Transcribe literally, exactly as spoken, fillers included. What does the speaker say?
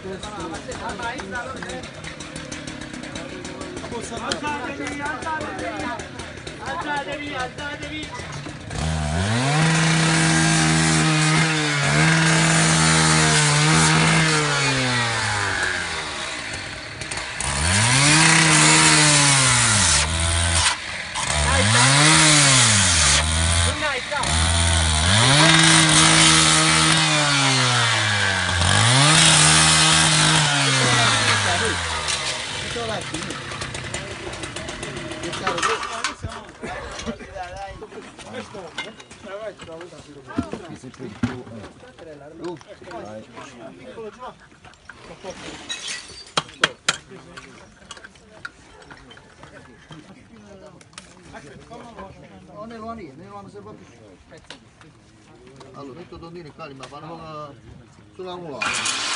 Alzatevi, alzatevi! Alzatevi, alzatevi! Non è l'uomo, non è l'uomo se va più. Allora, metto tondino e calma, fanno sulla mulata.